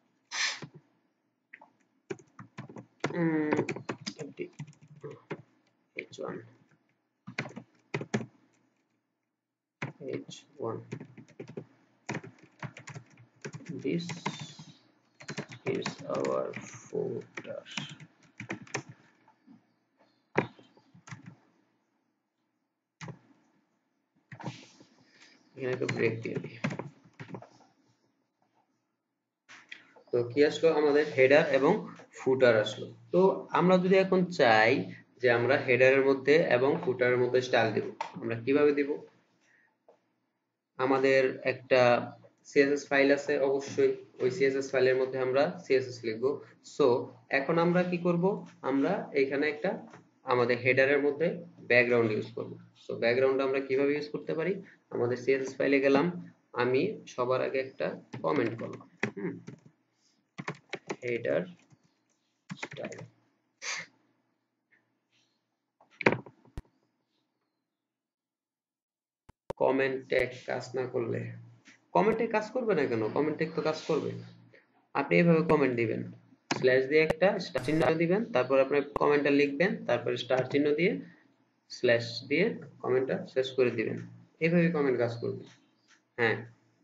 h1 h1 this is our footer। এখানে একটা ব্রেক দিয়ে দিই। তো কি আসলো, আমাদের হেডার এবং ফুটার আসলো। তো আমরা যদি এখন চাই যে আমরা হেডারের মধ্যে এবং ফুটারের মধ্যে স্টাইল দেব, আমরা কিভাবে দিব? আমাদের একটা সিএসএস ফাইল আছে অবশ্যই, ওই সিএসএস ফাইলের মধ্যে আমরা সিএসএস লিখব। সো এখন আমরা কি করব, আমরা এখানে একটা আমাদের হেডারের মধ্যে ব্যাকগ্রাউন্ড ইউজ করব। সো ব্যাকগ্রাউন্ড আমরা কিভাবে ইউজ করতে পারি, আমাদের সিএসএস ফাইলে গেলাম, আমি সবার আগে একটা কমেন্ট করলাম, হেডার স্টাইল। কমেন্ট ট্যাগ কাজ না করলে, কমেন্ট ট্যাগ কাজ করবে না কেন? কমেন্ট ট্যাগ তো কাজ করবে। আপনি এইভাবে কমেন্ট দিবেন, স্ল্যাশ দিয়ে একটা স্টার চিহ্ন দিবেন, তারপর আপনি কমেন্টটা লিখবেন, তারপর স্টার চিহ্ন দিয়ে স্ল্যাশ দিয়ে কমেন্টটা শেষ করে দিবেন। এইভাবে কমেন্ট কাজ করবে। হ্যাঁ,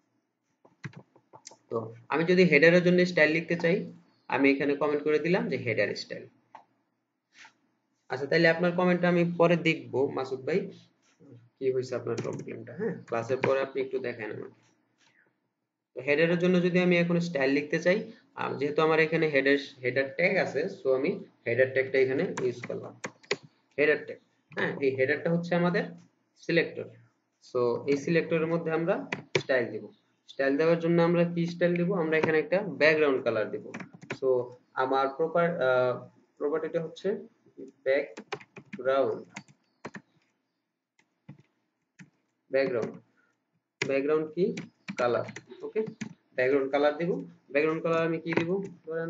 তো আমি যদি হেডারের জন্য স্টাইল লিখতে চাই, আমি এখানে কমেন্ট করে দিলাম যে হেডার স্টাইল। আচ্ছা, তাইলে আপনার কমেন্টটা আমি পরে দেখবো মাসুদ ভাই, কি হয়েছে আপনার প্রবলেমটা। হ্যাঁ, ক্লাসের পরে আপনি একটু দেখেন আমাকে। হেডারের জন্য যদি আমি এখন স্টাইল লিখতে চাই, যেহেতু আমার এখানে হেডার ট্যাগ আছে, সো আমি হেডার ট্যাগটা এখানে ইউজ করলাম, হেডার ট্যাগ। হ্যাঁ, এই হেডারটা হচ্ছে আমাদের সিলেক্টর। সো এই সিলেক্টরের মধ্যে আমরা স্টাইল দিব। স্টাইল দেওয়ার জন্য আমরা কি স্টাইল দিব, আমরা এখানে একটা ব্যাকগ্রাউন্ড কালার দিব। সো আমার প্রপার্টিটা হচ্ছে ব্যাকগ্রাউন্ড, ব্যাকগ্রাউন্ড ব্যাকগ্রাউন্ড কি কালার। ওকে, ব্যাকগ্রাউন্ড কালার দিব। ব্যাকগ্রাউন্ড কালার আমি কি দিব, ধরেন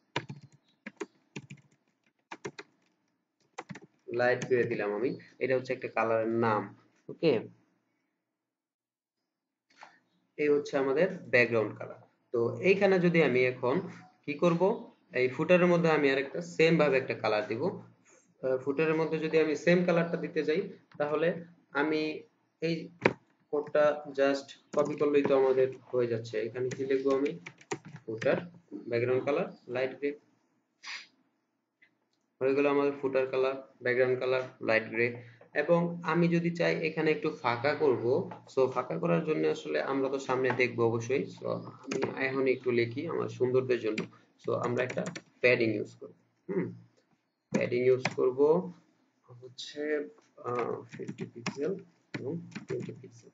লাইট গ্রে দিলাম আমি, এটা হচ্ছে একটা কালারের নাম। ওকে, এই হচ্ছে আমাদের ব্যাকগ্রাউন্ড কালার। তো এইখানে যদি আমি এখন কি করব, এই ফুটারের মধ্যে আমি আরেকটা সেম ভাবে একটা কালার দিব। ফুটারের মধ্যে যদি আমি সেম কালারটা দিতে যাই, তাহলে আমি এই কোডটা জাস্ট কপি করলেই তো আমাদের হয়ে যাচ্ছে। এখানে কি লিখবো আমি, footer background colour light grey, হয়ে গেল আমাদের footer colour, background colour light grey. এবং আমি যদি চাই এখানে একটু ফাঁকা করব, সো ফাঁকা করার জন্য আসলে আমরা তো সামনে দেখবো অবশ্যই, সো আমি এখন একটু লিখি আমার সৌন্দর্যের জন্য। সো আমরা একটা প্যাডিং ইউজ করব। প্যাডিং ইউজ করব হচ্ছে 50 পিক্সেল এবং 20 পিক্সেল।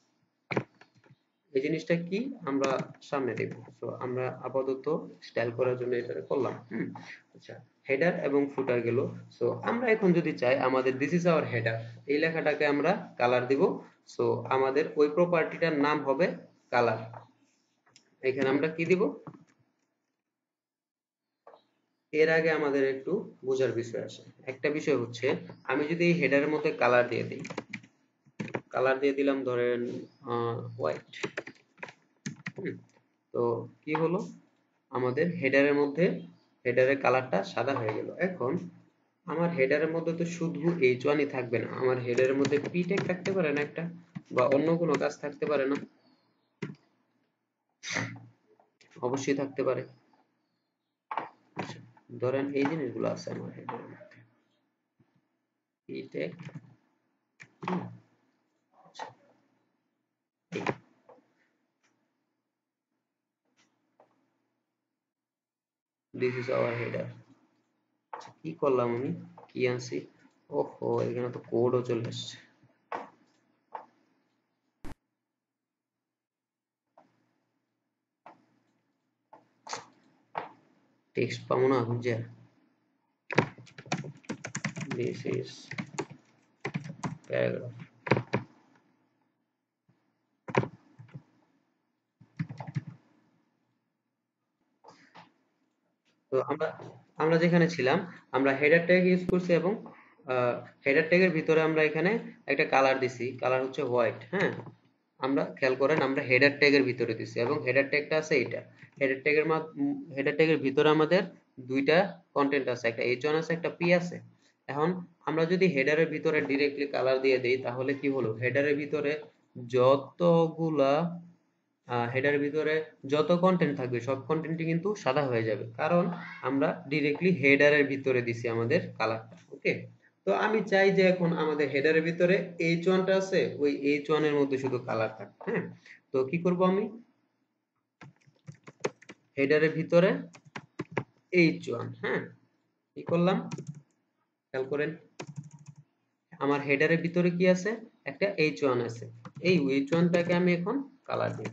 এই জিনিসটা কি আমরা সামনে দেখব। সো আমরা আপাতত স্টাইল করার জন্য এটা করলাম। আচ্ছা, হেডার এবং ফুটার গেল। সো আমরা এখন যদি চাই আমাদের দিস ইজ আওয়ার হেডার, এই লেখাটাকে আমরা কালার দিব। সো আমাদের ওই প্রপার্টিটার নাম হবে কালার। এখানে আমরা কি দিব, এর আগে আমাদের একটু বোঝার বিষয় আছে। একটা বিষয় হচ্ছে, আমি যদি এই হেডারের মধ্যে কালার দিয়ে দিই, কালার দিয়ে দিলাম ধরেন হোয়াইট, তো কি হলো, আমাদের হেডারের মধ্যে হেডারের কালারটা সাদা হয়ে গেল। এখন আমার হেডারের মধ্যে তো শুধু h1ই থাকবে না, আমার হেডারের মধ্যে p ট্যাগ থাকতে পারে না একটা, বা অন্য কোনো কাজ থাকতে পারে না? অবশ্যই থাকতে পারে। ধরেন এই জিনিসগুলো আছে আমার হেডারের মধ্যে, p tag, this is our header. কি করলাম আমি, কি আনছি, ওহো এখানে তো কোডও চলে আসছে। টেক্সট পাবো না বুঝে, দিস ইজ প্যারাগ্রাফ। তো আমরা আমরা যেখানে ছিলাম, আমরা হেডার ট্যাগ ইউজ করছি এবং হেডার ট্যাগের ভিতরে আমরা এখানে একটা কালার দিছি, কালার হচ্ছে হোয়াইট। হ্যাঁ, আমরা খেয়াল করেন আমরা হেডার ট্যাগের ভিতরে দিছি এবং হেডার ট্যাগটা আছে এটা। হেডার ট্যাগের ভিতরে আমাদের দুইটা কন্টেন্ট আছে, একটা H1 আছে, একটা P আছে। এখন আমরা যদি হেডারের ভিতরে ডিরেক্টলি কালার দিয়ে দেই তাহলে কি হলো, হেডারের ভিতরে যতগুলা হেডারের ভিতরে যত কন্টেন্ট থাকবে সব কন্টেন্টই কিন্তু সাদা হয়ে যাবে, কারণ আমরা ডিরেক্টলি হেডারের ভিতরে দিছি আমাদের কালারটা। ওকে, তো আমি চাই যে এখন আমাদের হেডারের ভিতরে H1 টা আছে, ওই H1 এর মধ্যে শুধু কালার থাক। হ্যাঁ, তো কি করব আমি, হেডারের ভিতরে H1। হ্যাঁ, কি করলাম খেয়াল করেন, আমার হেডারের ভিতরে কি আছে, একটা H1 আছে, এই H1 টাকে আমি এখন কালার দিব।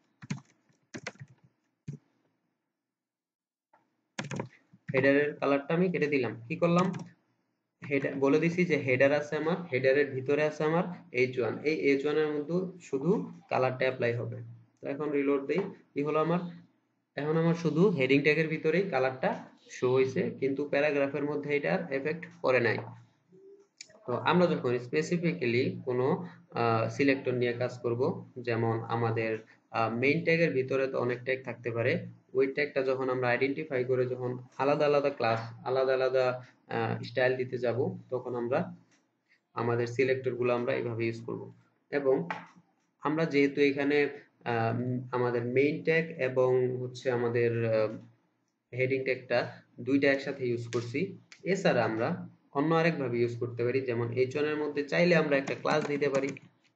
হেডারের কালারটা আমি কেটে দিলাম, কি করলাম, হেডার বলে দিছি যে হেডার আছে আমার, হেডারের ভিতরে আছে আমার H1, এই H1 এর মধ্যে শুধু কালারটা অ্যাপ্লাই হবে। তো এখন রিলোড দেই, কি হলো আমার, এখন আমার শুধু হেডিং ট্যাগের ভিতরেই কালারটা শো হইছে, কিন্তু প্যারাগ্রাফের মধ্যে এটার এফেক্ট করে নাই। তো আমরা যখন স্পেসিফিক্যালি কোনো সিলেক্টর নিয়ে কাজ করব, যেমন আমাদের মেইন ট্যাগের ভিতরে তো অনেক ট্যাগ থাকতে পারে, ওই ট্যাগটা যখন আমরা আইডেন্টিফাই করে যখন আলাদা আলাদা ক্লাস, আলাদা আলাদা স্টাইল দিতে যাব, তখন আমরা আমাদের সিলেক্টর গুলো আমরা এইভাবে ইউজ করব। এবং আমরা যেহেতু এখানে আমাদের মেইন ট্যাগ এবং হচ্ছে আমাদের হেডিং ট্যাগটা দুইটা একসাথে ইউজ করছি, এছাড়া আমরা অন্য আরেকভাবে ইউজ করতে পারি, যেমন H1 এর মধ্যে চাইলে আমরা একটা ক্লাস দিতে পারি,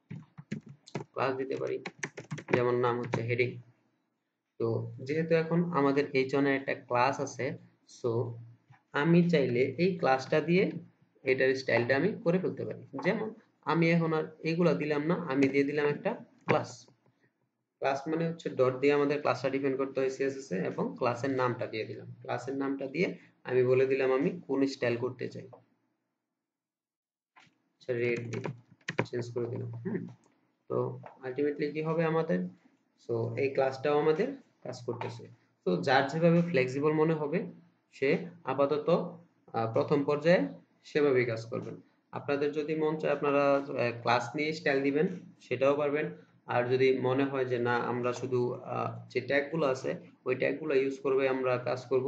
যেমন নাম হচ্ছে হেডিং। তো যেহেতু এখন আমাদের H1 এর একটা ক্লাস আছে, সো আমি চাইলে এই ক্লাসটা দিয়ে এটার স্টাইলটা আমি করে ফেলতে পারি। যেমন আমি এখন আর এগুলা দিলাম না, আমি দিয়ে দিলাম একটা ক্লাস। ক্লাস মানে হচ্ছে ডট দিয়ে আমাদের ক্লাসটা ডিফাইন করতে হয় CSS এ, এবং ক্লাসের নামটা দিয়ে দিলাম, ক্লাসের নামটা দিয়ে আমি বলে দিলাম আমি কোন স্টাইল করতে চাই, রেড দিয়ে চেঞ্জ করে দিলাম। তো আলটিমেটলি কি হবে আমাদের, সো এই ক্লাসটাও আমাদের কাজ করতেছে। তো যার যেভাবে ফ্লেক্সিবল মনে হবে সে আপাতত প্রথম পর্যায়ে সেভাবেই কাজ করবেন। আপনাদের যদি মন চায় আপনারা ক্লাস নিয়ে স্টাইল দিবেন, সেটাও পারবেন। আর যদি মনে হয় যে না আমরা শুধু যে ট্যাগগুলো আছে ওই ট্যাগগুলো ইউজ করবে আমরা কাজ করব,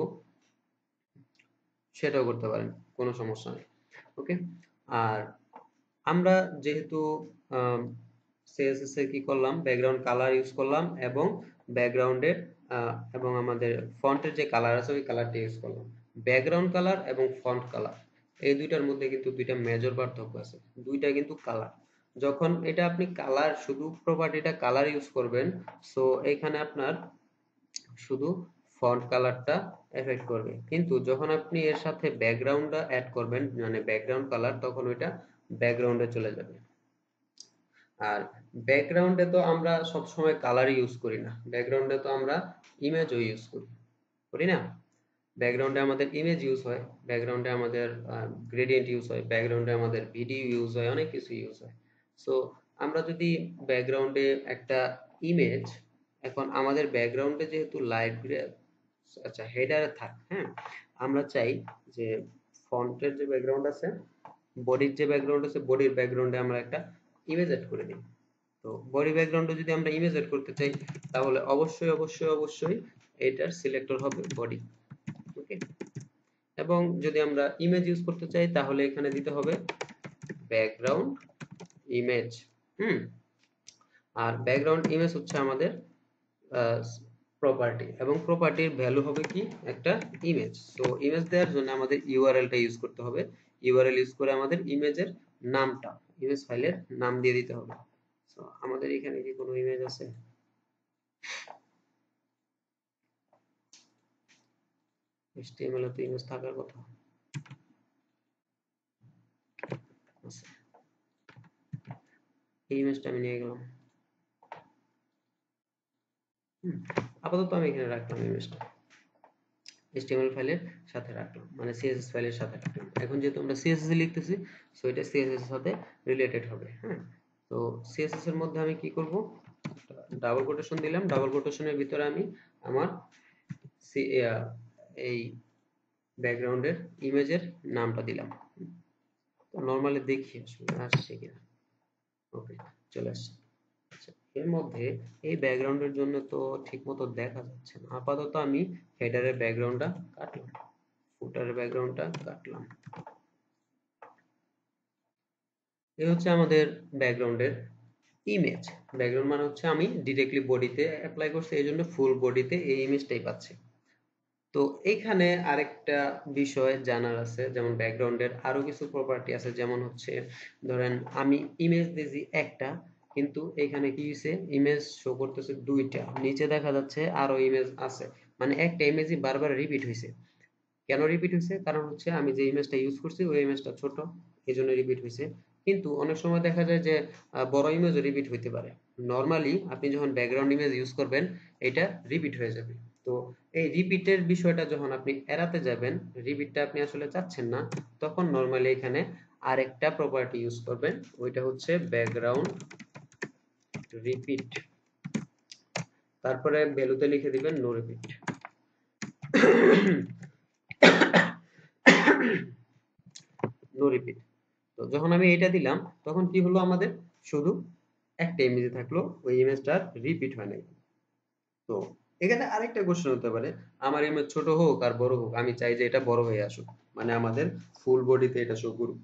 সেটাও করতে পারেন, কোনো সমস্যা নেই। ওকে, আর আমরা যেহেতু CSS এ কি করলাম, ব্যাকগ্রাউন্ড কালার ইউজ করলাম এবং ব্যাকগ্রাউন্ডের এবং আমাদের ফন্টের যে কালার আছে ওই কালারটা ইউজ করলাম। ব্যাকগ্রাউন্ড কালার এবং ফন্ট কালার এই দুইটার মধ্যে কিন্তু দুইটা মেজর পার্থক্য আছে, দুইটা কিন্তু কালার। যখন এটা আপনি কালার শুধু প্রপার্টিটা কালার ইউজ করবেন, সো এখানে আপনার শুধু ফন্ট কালারটা এফেক্ট করবে, কিন্তু যখন আপনি এর সাথে ব্যাকগ্রাউন্ডটা অ্যাড করবেন মানে ব্যাকগ্রাউন্ড কালার, তখন ওইটা ব্যাকগ্রাউন্ডে চলে যাবে। আর ব্যাকগ্রাউন্ডে তো আমরা সব সময় কালার ইউজ করি না, ব্যাকগ্রাউন্ডে তো আমরা ইমেজও ইউজ করি, করি না? ব্যাকগ্রাউন্ডে আমাদের ইমেজ ইউজ হয়, ব্যাকগ্রাউন্ডে আমাদের গ্রেডিয়েন্ট ইউজ হয়, ব্যাকগ্রাউন্ডে আমাদের ভিডিও ইউজ হয়, অনেক কিছু ইউজ হয়। সো আমরা যদি ব্যাকগ্রাউন্ডে একটা ইমেজ, এখন আমাদের ব্যাকগ্রাউন্ডে যেহেতু লাইট গ্রে, আচ্ছা হেডারে থাক, হ্যাঁ, আমরা চাই যে ফন্টের যে ব্যাকগ্রাউন্ড আছে, বডির যে ব্যাকগ্রাউন্ড আছে, বডির ব্যাকগ্রাউন্ডে আমরা একটা ইমেজ এড করে দিই। তো বডি ব্যাকগ্রাউন্ডে যদি আমরা ইমেজ এড করতে চাই তাহলে অবশ্যই অবশ্যই অবশ্যই এটার সিলেক্টর হবে বডি। ওকে, এবং যদি আমরা ইমেজ ইউজ করতে চাই তাহলে এখানে দিতে হবে ব্যাকগ্রাউন্ড ইমেজ। হুম, আর ব্যাকগ্রাউন্ড ইমেজ হচ্ছে আমাদের প্রপার্টি, এবং প্রপার্টির ভ্যালু হবে কি একটা ইমেজ। সো ইমেজ দেওয়ার জন্য আমাদের ইউআরএলটা ইউজ করতে হবে, ইউআরএল ইউজ করে আমাদের ইমেজের নামটা, ইমেজ ফাইলের নাম দিয়ে দিতে হবে। সো আমাদের এখানে কি কোনো ইমেজ আছে? HTML এ তো ইমেজ থাকার কথা। আচ্ছা, এই ইমেজটা আমি নিয়ে গেলাম। আপাতত আমি এখানে রাখলাম ইমেজটা, HTML ফাইলের সাথে রাখলাম, মানে CSS ফাইলের সাথে রাখলাম। এখন যেহেতু আমরা CSS এ লিখতেছি, সো এটা CSS এর সাথে রিলেটেড হবে। হ্যাঁ, তো CSS এর মধ্যে আমি কি করব, ডাবল কোটেশন দিলাম, ডাবল কোটেশনের ভিতরে আমি আমার এই ব্যাকগ্রাউন্ডের ইমেজের নামটা দিলাম। তো নরমালি দেখি আসলে আসছে কিনা। ওকে, চলে আসছে। আচ্ছা, এর মধ্যে এই ব্যাকগ্রাউন্ডের জন্য তো ঠিকমতো দেখা যাচ্ছে না, আপাতত আমি হেডারের ব্যাকগ্রাউন্ডটা কাটলাম, ফুটারের ব্যাকগ্রাউন্ডটা কাটলাম। এই হচ্ছে আমাদের ব্যাকগ্রাউন্ডের ইমেজ। ব্যাকগ্রাউন্ড মানে হচ্ছে আমি ডিরেক্টলি বডিতে অ্যাপ্লাই করছি, এই জন্য ফুল বডিতে এই ইমেজটাই পাচ্ছি। তো এখানে আরেকটা বিষয় জানার আছে, যেমন ব্যাকগ্রাউন্ডের আরো কিছু প্রপার্টি আছে, যেমন হচ্ছে ধরেন আমি ইমেজ দিয়েছি একটা, কিন্তু এখানে কি হয়েছে, ইমেজ শো করতেছে দুইটা, নিচে দেখা যাচ্ছে আরো ইমেজ আছে, মানে একটা ইমেজই বারবার রিপিট হয়েছে। কেন রিপিট হয়েছে, কারণ হচ্ছে আমি যে ইমেজটা ইউজ করছি ওই ইমেজটা ছোট, এই জন্য রিপিট হয়েছে। কিন্তু অনেক সময় দেখা যায় যে বড় ইমেজও রিপিট হইতে পারে। নর্মালি আপনি যখন ব্যাকগ্রাউন্ড ইমেজ ইউজ করবেন, এটা রিপিট হয়ে যাবে। তো এই রিপিটের বিষয়টা যখন আপনি এড়াতে যাবেন, রিপিটটা আপনি আসলে চাচ্ছেন না, তখন নর্মালি এখানে আরেকটা প্রপার্টি ইউজ করবেন, ওইটা হচ্ছে ব্যাকগ্রাউন্ড রিপিট। তারপরে ভ্যালুতে লিখে দিবেন নো রিপিট। No repeat. তো যখন আমি এটা দিলাম, তখন কি হলো, আমাদের শুধু একটা ইমেজ থাকলো, ওই ইমেজটা রিপিট হয় নাই। তো এখানে আরেকটা কোশ্চেন হতে পারে, আমার ইমেজ ছোট হোক আর বড় হোক, আমি চাই যে এটা বড় হয়ে আসুক, মানে আমাদের ফুল বডিতে এটা শো করুক।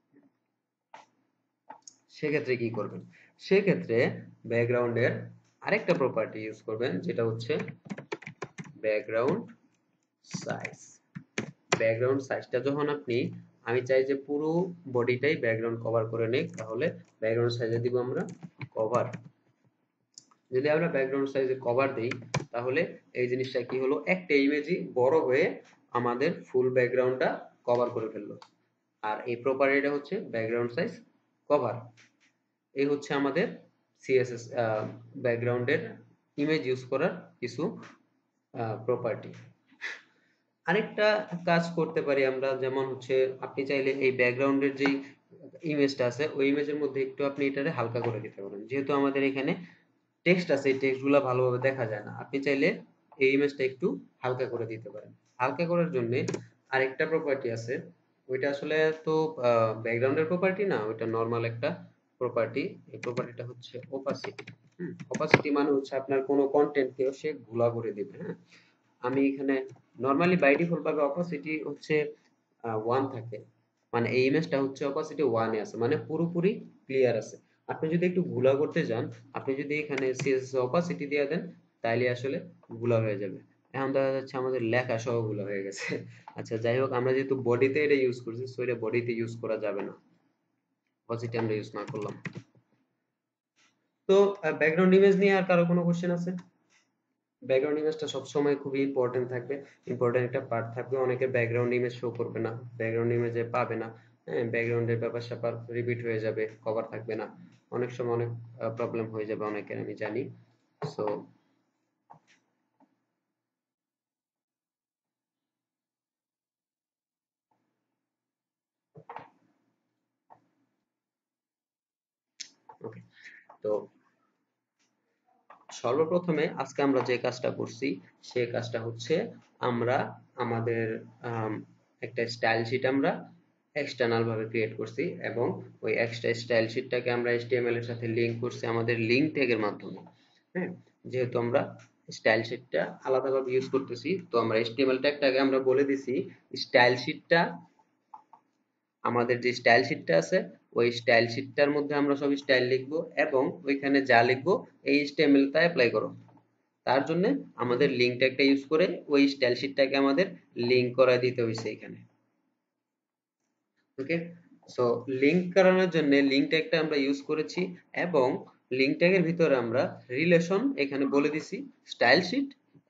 সেক্ষেত্রে কি করবেন, সেক্ষেত্রে ব্যাকগ্রাউন্ডের আরেকটা প্রপার্টি ইউজ করবেন, যেটা হচ্ছে ব্যাকগ্রাউন্ড সাইজ। ব্যাকগ্রাউন্ড সাইজটা যখন আপনি, আমি চাই যে পুরো বডিটাই ব্যাকগ্রাউন্ড কভার করে নেই, তাহলে ব্যাকগ্রাউন্ড সাইজে দিব আমরা কভার। যদি আমরা ব্যাকগ্রাউন্ড সাইজে কভার দেই, তাহলে এই জিনিসটা কি হলো, একটা ইমেজই বড় হয়ে আমাদের ফুল ব্যাকগ্রাউন্ডটা কভার করে ফেললো। আর এই প্রপার্টিটা হচ্ছে ব্যাকগ্রাউন্ড সাইজ কভার। এই হচ্ছে আমাদের সিএসএস ব্যাকগ্রাউন্ডের ইমেজ ইউজ করার কিছু প্রপার্টি। আরেকটা কাজ করতে পারি আমরা, যেমন হচ্ছে আপনি চাইলে এই ব্যাকগ্রাউন্ডের যেই ইমেজটা আছে, ওই ইমেজের মধ্যে একটু আপনি এটারে হালকা করে দিতে পারেন। যেহেতু আমাদের এখানে টেক্সট আছে, এই টেক্সটগুলো ভালোভাবে দেখা যায় না, আপনি চাইলে এই ইমেজটা একটু হালকা করে দিতে পারেন। হালকা করার জন্য আরেকটা প্রপার্টি আছে, ওইটা আসলে তো ব্যাকগ্রাউন্ডের প্রপার্টি না, ওইটা নর্মাল একটা প্রপার্টি। এই প্রপার্টিটা হচ্ছে ওপাসিটি। ওপাসিটি মানে হচ্ছে আপনার কোনো কন্টেন্টকে সে ঘোলা করে দিবে। হ্যাঁ, আমি এখানে নরমালি বাই ডিফল্ট ভাবে অপাসিটি হচ্ছে 1 থাকে, মানে এই ইমেজটা হচ্ছে অপাসিটি 1 এ আছে, মানে পুরোপুরি ক্লিয়ার আছে। আপনি যদি একটু ঘোলা করতে যান, আপনি যদি এখানে সিএসএস অপাসিটি দিয়ে দেন, তাইলে আসলে ঘোলা হয়ে যাবে। এখন দেখা যাচ্ছে আমাদের লেখা সহ ঘোলা হয়ে গেছে। আচ্ছা, যাই হোক, আমরা যেহেতু বডিতে এটা ইউজ করছি, সো এটা বডিতে ইউজ করা যাবে না, অপাসিটি আমরা ইউজ না করলাম। তো ব্যাকগ্রাউন্ড ইমেজ নিয়ে আর কারো কোনো কোশ্চেন আছে? ব্যাকগ্রাউন্ড ইমেজটা সবসময় খুবই ইম্পর্টেন্ট থাকবে, ইম্পর্টেন্ট একটা পার্ট থাকবে। অনেকের ব্যাকগ্রাউন্ড ইমেজ শো করবে না, ব্যাকগ্রাউন্ড ইমেজে পাবে না। হ্যাঁ, ব্যাকগ্রাউন্ডের ব্যাপার স্যাপার রিপিট হয়ে যাবে, কভার থাকবে না, অনেক সময় অনেক প্রবলেম হয়ে যাবে অনেকের, আমি জানি। সো ওকে, তো সর্বপ্রথমে আজকে আমরা যে কাজটা করছি, সে কাজটা হচ্ছে আমরা আমাদের আম, একটা স্টাইল শিট আমরা এক্সটার্নাল ভাবে ক্রিয়েট করছি, এবং ওই এক্সট্রা স্টাইল শিটটাকে আমরা HTML এর সাথে লিংক করছি আমাদের লিংক ট্যাগের মাধ্যমে। হ্যাঁ, যেহেতু আমরা স্টাইল শিটটা আলাদাভাবে ইউজ করতেছি, তো আমরা HTML ট্যাগটাকে আমরা বলে দিছি স্টাইল শিটটা, আমাদের যে স্টাইল শিটটা আছে, ওই স্টাইল শিটটার মধ্যে আমরা সব স্টাইল লিখবো, এবং ওইখানে যা লিখবো এই HTML টা অ্যাপ্লাই করো। তার জন্য আমাদের লিঙ্ক ট্যাগটা ইউজ করে ওই স্টাইল শিটটাকে আমাদের লিঙ্ক করা দিতে হয়েছে এখানে। ওকে, সো লিঙ্ক করানোর জন্য লিঙ্ক ট্যাগটা আমরা ইউজ করেছি, এবং লিঙ্ক ট্যাগের ভিতরে আমরা রিলেশন এখানে বলে দিছি স্টাইল শিট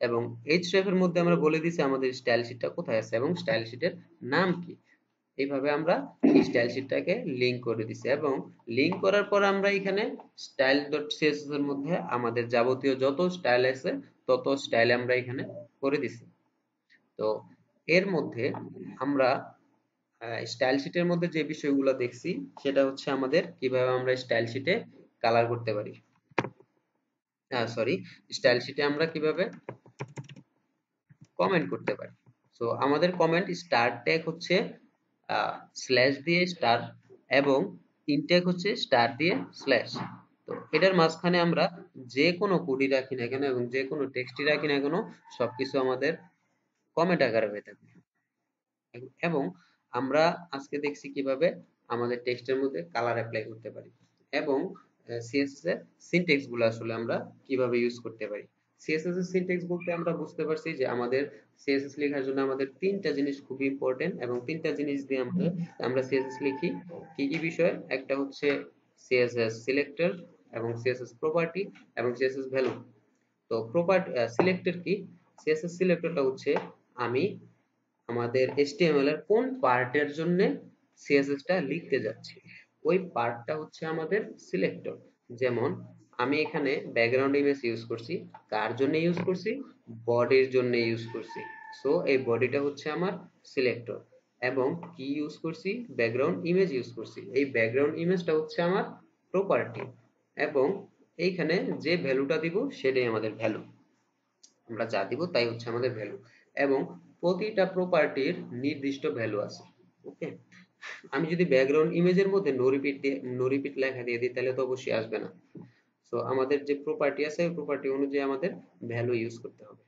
এবং href এর মধ্যে আমরা বলে দিছি আমাদের স্টাইল শিটটা কোথায় আছে এবং স্টাইল শিটের নাম কি। এইভাবে আমরা এই স্টাইল শিটটাকে লিংক করে দিছি এবং লিংক করার পর আমরা এখানে স্টাইল ডট সিএসএস এর মধ্যে আমাদের যাবতীয় যত স্টাইল আছে তত স্টাইল আমরা এখানে করে দিছি। তো এর মধ্যে আমরা স্টাইল শিটের মধ্যে যে বিষয়গুলো দেখছি সেটা হচ্ছে আমাদের কিভাবে আমরা স্টাইল শিটে কালার করতে পারি, সরি, স্টাইল শিটে আমরা কিভাবে কমেন্ট করতে পারি। সো আমাদের কমেন্ট স্টার ট্যাগ হচ্ছে স্ল্যাশ দিয়ে স্টার এবং ইনট্যাগ হচ্ছে স্টার দিয়ে স্ল্যাশ। তো এটার মাঝখানে আমরা যে কোনো কোডই রাখি না কেন এবং যে কোনো টেক্সটই রাখি না কেন সবকিছু আমাদের কমেন্ট আকারে হয়ে থাকবে। এবং আমরা আজকে দেখছি কিভাবে আমাদের টেক্সটের মধ্যে কালার অ্যাপ্লাই করতে পারি এবং সিএসএস এর সিনট্যাক্স গুলো আসলে আমরা কিভাবে ইউজ করতে পারি। সিএসএস এর সিনট্যাক্স বলতে আমরা বুঝতে পারছি যে আমাদের সিএসএস লেখার জন্য আমাদের তিনটা জিনিস খুব ইম্পর্টেন্ট এবং তিনটা জিনিস দিয়ে আমরা সিএসএস লিখি। কি কি বিষয়? একটা হচ্ছে সিএসএস সিলেক্টর এবং সিএসএস প্রপার্টি এবং সিএসএস ভ্যালু। তো সিলেক্টর কি? সিএসএস সিলেক্টরটা হচ্ছে আমি আমাদের HTML এর কোন পার্টের জন্য CSS টা লিখতে যাচ্ছি ওই পার্টটা হচ্ছে আমাদের সিলেক্টর। যেমন আমি এখানে ব্যাকগ্রাউন্ড ইমেজ ইউজ করছি, কার জন্য ইউজ করছি? বডির জন্য ইউজ করছি। সো এই বডিটা হচ্ছে আমার সিলেক্টর এবং কি ইউজ করছি? ব্যাকগ্রাউন্ড ইমেজ ইউজ করছি। এই ব্যাকগ্রাউন্ড ইমেজটা হচ্ছে আমার প্রপার্টি এবং এইখানে যে ভ্যালুটা দিব সেটাই আমাদের ভ্যালু। আমরা যা দিব তাই হচ্ছে আমাদের ভ্যালু এবং প্রতিটা প্রপার্টির নির্দিষ্ট ভ্যালু আছে। ওকে, আমি যদি ব্যাকগ্রাউন্ড ইমেজের মধ্যে নো রিপিট লেখা দিয়ে দিই তাহলে তো অবশ্যই আসবে না। সো আমাদের যে প্রপার্টি আছে ওই প্রপার্টি অনুযায়ী আমাদের ভ্যালু ইউজ করতে হবে।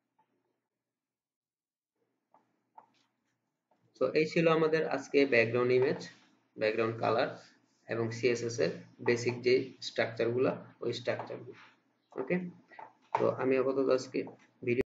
সো এই ছিল আমাদের আজকে ব্যাকগ্রাউন্ড ইমেজ, ব্যাকগ্রাউন্ড কালার এবং সিএসএস এর বেসিক যে স্ট্রাকচার গুলা ওই স্ট্রাকচার গুলো। ওকে, তো আমি আপাতত আজকে ভিডিও